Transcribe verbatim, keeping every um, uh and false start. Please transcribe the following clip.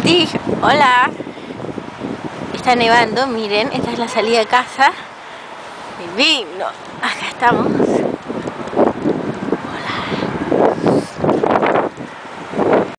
Steve, hola. Está nevando, miren, esta es la salida de casa. Divino, acá estamos.